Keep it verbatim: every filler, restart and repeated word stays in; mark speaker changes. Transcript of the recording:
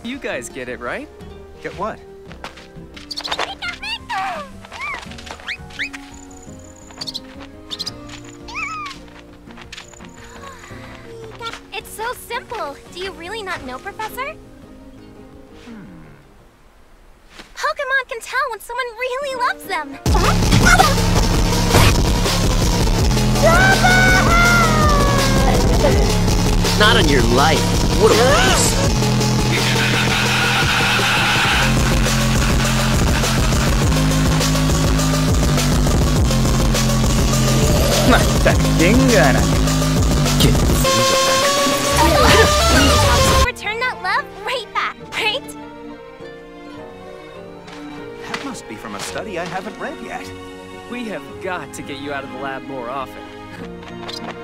Speaker 1: You guys get it, right?
Speaker 2: Get what?
Speaker 3: It's so simple. Do you really not know, Professor?
Speaker 2: Hmm.
Speaker 3: Pokemon can tell when someone really loves them.
Speaker 4: Not on your life. What a waste.
Speaker 3: Return that love right back, right?
Speaker 2: That must be from a study I haven't read yet.
Speaker 1: We have got to get you out of the lab more often.